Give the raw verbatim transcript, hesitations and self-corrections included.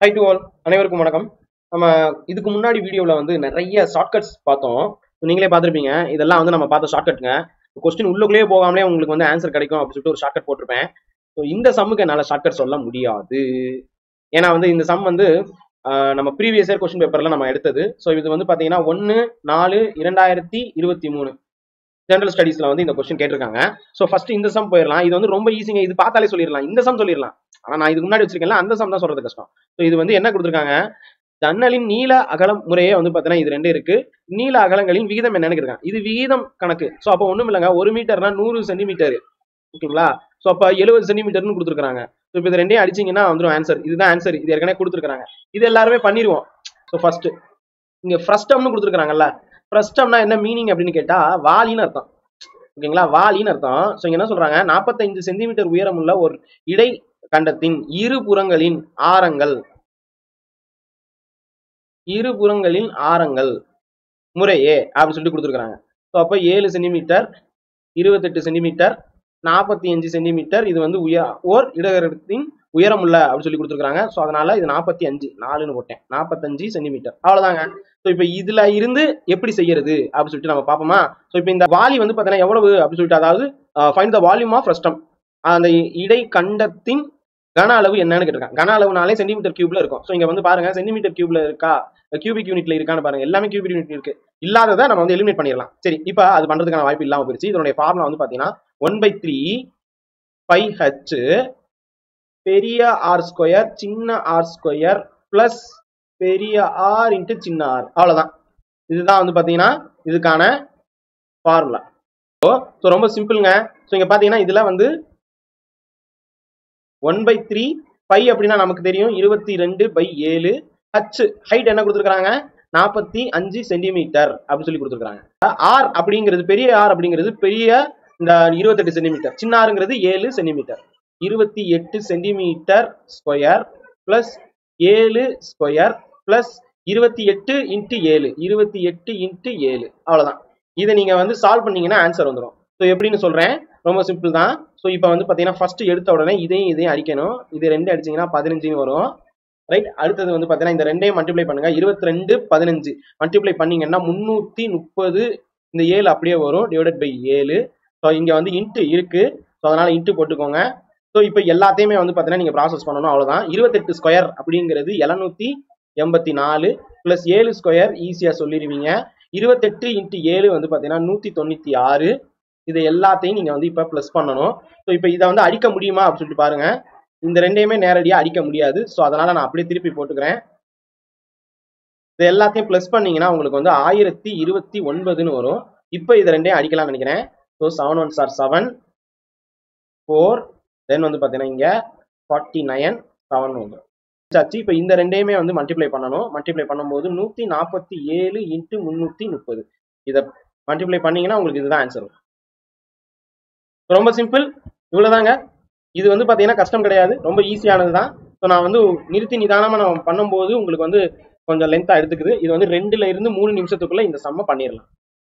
High to all, அனைவருக்கும் வணக்கம். நம்ம இதுக்கு முன்னாடி வீடியோவில் வந்து நிறைய ஷார்ட்கட்ஸ் பார்த்தோம். நீங்களே பார்த்துருப்பீங்க. இதெல்லாம் வந்து நம்ம பார்த்த ஷார்ட்கட்டுங்க. கொஸ்டின் உள்ளுக்குள்ளேயே போகாமலே உங்களுக்கு வந்து ஆன்சர் கிடைக்கும் அப்படின்னு சொல்லிட்டு ஒரு ஷார்ட்கட் போட்டிருப்பேன். ஸோ இந்த சம்முக்கு என்னால் ஷார்ட்கட் சொல்ல முடியாது. ஏன்னா வந்து இந்த சம் வந்து நம்ம ப்ரீவியஸ் இயர் கொஸ்டின் பேப்பரில் நம்ம எடுத்தது. ஸோ இது வந்து பார்த்தீங்கன்னா ஒன்று நாலு இரண்டாயிரத்தி இருபத்தி மூணு ஜெனரல் ஸ்டடீஸ்ல வந்து இந்த கொஸ்டின் கேட்டிருக்காங்க. ஸோ ஃபர்ஸ்ட் இந்த சம் போயிடலாம். இது வந்து ரொம்ப ஈஸிங்க. இது பார்த்தாலே சொல்லிடலாம். இந்த சம் சொல்லிடலாம். ஆனா நான் இதுக்கு முன்னாடி வச்சிருக்கேன்ல அந்த சம் தான் சொல்றது கஷ்டம். ஸோ இது வந்து என்ன கொடுத்துருக்காங்க, ஜன்னலின் நீள அகலம் முறையே வந்து பார்த்தீங்கன்னா இது ரெண்டு இருக்கு. நீள அகலங்களின் விகிதம் என்னன்னு கேட்காங்க. இது விகிதம் கணக்கு. ஸோ அப்போ ஒண்ணும் இல்லைங்க, ஒரு மீட்டர்னா நூறு சென்டிமீட்டர், ஓகேங்களா? ஸோ அப்போ எழுபது சென்டிமீட்டர்னு கொடுத்துருக்காங்க. ஸோ இப்போ இது ரெண்டையும் அடிச்சிங்கன்னா வந்துடும் ஆன்சர். இதுதான் ஆன்சர். இது ஏற்கனவே கொடுத்துருக்காங்க. இது எல்லாருமே பண்ணிடுவோம். ஸோ ஃபர்ஸ்ட் இங்க ஃப்ரஸ்டம்னு கொடுத்துருக்காங்கல்ல. ஃப்ரஸ்டம்னா என்ன மீனிங் அப்படின்னு கேட்டா வாலின்னு அர்த்தம், ஓகேங்களா? வாலின்னு அர்த்தம். ஸோ இங்க என்ன சொல்றாங்க, நாற்பத்தைந்து சென்டிமீட்டர் உயரம் உள்ள ஒரு இடை கண்டத்தின் இரு புறங்களின் ஆரங்கள் இரு புறங்களின் ஆரங்கள் முறையே அப்படின்னு சொல்லிட்டு கொடுத்துருக்காங்க. ஸோ அப்போ ஏழு சென்டிமீட்டர், இருபத்தெட்டு சென்டிமீட்டர், நாற்பத்தி அஞ்சு சென்டிமீட்டர். இது வந்து உய ஓர் இடகத்தின் உயரம் உள்ள அப்படின்னு சொல்லி கொடுத்துருக்காங்க. ஸோ அதனால இது நாற்பத்தி அஞ்சு நாலுன்னு போட்டேன், நாற்பத்தஞ்சு சென்டிமீட்டர். அவ்வளவுதாங்க. ஸோ இப்போ இதுல இருந்து எப்படி செய்யறது அப்படின்னு சொல்லிட்டு நம்ம பார்ப்போமா. ஸோ இப்போ இந்த வாலி வந்து பார்த்தீங்கன்னா எவ்வளவு அப்படின்னு சொல்லிட்டு, அதாவது find the volume of frustum, அந்த இடை கண்டத்தின் கன அளவு என்னன்னு கேட்டிருக்காங்க. கன அளவுனாலே சென்டிமீட்டர் கியூப்ல இருக்கும். ஸோ இங்க வந்து பாருங்க, சென்டிமீட்டர் கியூப்ல இருக்கா, கியூபிக் யூனிட்ல இருக்கான்னு பாருங்க. எல்லாமே கியூபிக் யூனிட் இருக்கு. இல்லாததை நம்ம வந்து எலிமினேட் பண்ணிடலாம். சரி, இப்போ அது பண்றதுக்கான வாய்ப்பு இல்லாம போயிருச்சு. இதனுடைய ஃபார்முலா வந்து பாத்தீங்கன்னா one by three by H பெரிய ஆர் ஸ்கொயர் சின்ன ஆர் ஸ்கொயர் பிளஸ் பெரிய ஆர் இன்ட்டு சின்ன ஆர். அவ்வளவுதான். இதுதான் வந்து பாத்தீங்கன்னா இதுக்கான ஃபார்முலா. ஸோ ரொம்ப சிம்பிள்ங்க. ஸோ இங்க பாத்தீங்கன்னா இதுல வந்து ஒன் பை த்ரீ பை அப்படின்னா நமக்கு தெரியும் இருபத்தி ரெண்டு பை ஏழு. ஹச் ஹைட் என்ன கொடுத்துருக்காங்க, நாற்பத்தி அஞ்சு சென்டிமீட்டர் அப்படின்னு சொல்லி கொடுத்துருக்காங்க. ஆர் அப்படிங்கிறது பெரிய ஆர் அப்படிங்கிறது பெரிய இந்த இருபத்தெட்டு சென்டிமீட்டர், சின்ன ஆறுங்கிறது ஏழு சென்டிமீட்டர். இருபத்தி எட்டு சென்டிமீட்டர் ஸ்கொயர் பிளஸ் ஏழு ஸ்கொயர் பிளஸ் இருபத்தி எட்டு இன்ட்டு ஏழு, இருபத்தி எட்டு இன்ட்டு ஏழு. அவ்வளவுதான். இதை நீங்க வந்து சால்வ் பண்ணீங்கன்னா ஆன்சர் வந்துடும். ஸோ எப்படின்னு சொல்றேன், ரொம்ப சிம்பிள் தான். ஸோ இப்போ வந்து பார்த்தீங்கன்னா ஃபர்ஸ்ட் எடுத்த உடனே இதையும் இதையும் அடிக்கணும். இது ரெண்டு அடிச்சிங்கன்னா பதினஞ்சுன்னு வரும், ரைட்? அடுத்தது வந்து பார்த்தீங்கன்னா இந்த ரெண்டையும் மல்டிப்ளை பண்ணுங்க. இருபத்தி ரெண்டு பதினஞ்சு மல்டிப்ளை பண்ணீங்கன்னா முந்நூற்றி முப்பது. இந்த ஏழு அப்படியே வரும், டிவைடட் பை ஏழு. ஸோ இங்கே வந்து இன்ட்டு இருக்கு. ஸோ அதனால இன்ட்டு போட்டுக்கோங்க. ஸோ இப்போ எல்லாத்தையுமே வந்து பார்த்தீங்கன்னா நீங்கள் ப்ராசஸ் பண்ணணும். அவ்வளோதான். இருபத்தெட்டு ஸ்கொயர் அப்படிங்கிறது எழுநூத்தி எண்பத்தி நாலு பிளஸ் ஏழு ஸ்கொயர் ஈஸியாக சொல்லிடுவீங்க. இருபத்தெட்டு இன்ட்டு ஏழு வந்து பார்த்தீங்கன்னா நூற்றி தொண்ணூற்றி ஆறு. இது எல்லாத்தையும் நீங்க வந்து இப்ப பிளஸ் பண்ணணும். ஸோ இப்போ இதை வந்து அடிக்க முடியுமா அப்படின்னு சொல்லிட்டு பாருங்க. இந்த ரெண்டையுமே நேரடியாக அடிக்க முடியாது. ஸோ அதனால நான் அப்படியே திருப்பி போட்டுக்கிறேன். இது எல்லாத்தையும் பிளஸ் பண்ணீங்கன்னா உங்களுக்கு வந்து ஆயிரத்தி இருபத்தி ஒன்பதுன்னு வரும். இப்போ இதை ரெண்டையும் அடிக்கலாம்னு நினைக்கிறேன். So seven one sir seven, four, then வந்து பார்த்தீங்கன்னா இங்க ஃபார்ட்டி நைன், செவன் வந்துடும். இப்போ இந்த ரெண்டையுமே வந்து மல்டிப்ளை பண்ணணும். மல்டிப்ளை பண்ணும்போது நூத்தி நாற்பத்தி ஏழு இன்ட்டு முன்னூத்தி முப்பது. இதை மல்டிப்ளை பண்ணீங்கன்னா உங்களுக்கு இதுதான் ஆன்சர். ரொம்ப சிம்பிள், இவ்வளவுதாங்க. இது வந்து பாத்தீங்கன்னா கஷ்டம் கிடையாது, ரொம்ப ஈஸியானது தான். ஸோ நான் வந்து நிறுத்தி நிதானமா நம்ம பண்ணும்போது உங்களுக்கு வந்து கொஞ்சம் லென்த்தா எடுத்துக்குது. இது வந்து ரெண்டுல இருந்து மூணு நிமிஷத்துக்குள்ள இந்த சம்ம பண்ணிடலாம்.